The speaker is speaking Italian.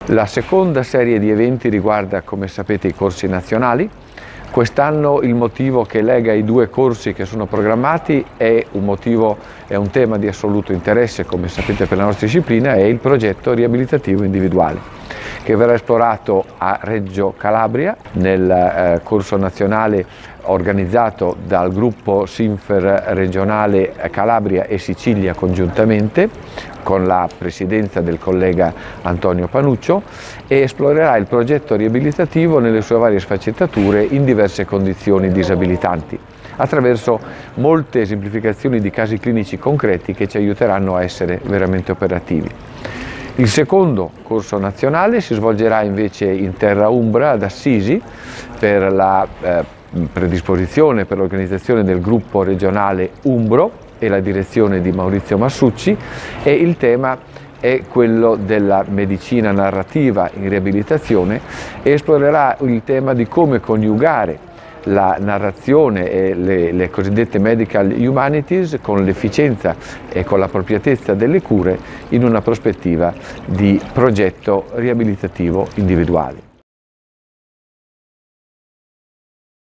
La seconda serie di eventi riguarda, come sapete, i corsi nazionali. Quest'anno il motivo che lega i due corsi che sono programmati è un tema di assoluto interesse, come sapete, per la nostra disciplina, è il progetto riabilitativo individuale, che verrà esplorato a Reggio Calabria nel corso nazionale organizzato dal gruppo SINFER regionale Calabria e Sicilia congiuntamente, con la presidenza del collega Antonio Panuccio, e esplorerà il progetto riabilitativo nelle sue varie sfaccettature in diverse condizioni disabilitanti, attraverso molte esemplificazioni di casi clinici concreti che ci aiuteranno a essere veramente operativi. Il secondo corso nazionale si svolgerà invece in terra umbra, ad Assisi, per la predisposizione, per l'organizzazione del gruppo regionale Umbro e la direzione di Maurizio Massucci, e il tema è quello della medicina narrativa in riabilitazione e esplorerà il tema di come coniugare la narrazione e le cosiddette medical humanities con l'efficienza e con l'appropriatezza delle cure in una prospettiva di progetto riabilitativo individuale.